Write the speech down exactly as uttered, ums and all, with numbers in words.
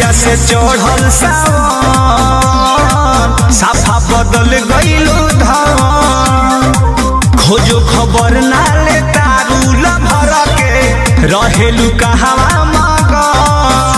जहिया से चढ़ल सावन साफा बदल गइलू धान खोजो खबर ना ले तारू लभर के रहेलू कहवा मगन।